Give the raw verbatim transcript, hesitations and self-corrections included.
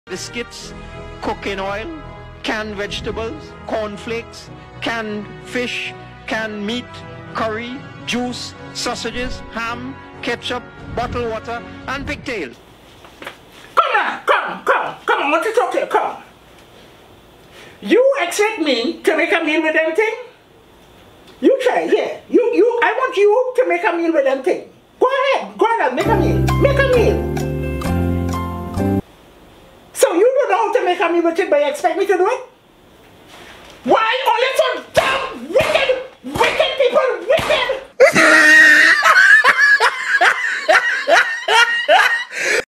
biscuits, cooking oil, canned vegetables, cornflakes, canned fish, canned meat, curry, juice, sausages, ham, ketchup, bottled water, and pigtails. Come on, come, come, come, I want to talk to you, come. You expect me to make a meal with them thing? You try, yeah. You, you, I want you to make a meal with them thing. Go ahead, go ahead, make a meal, make a meal. So you don't know how to make a meal with it, but you expect me to do it? Why? Only for dumb, wicked, wicked people, wicked!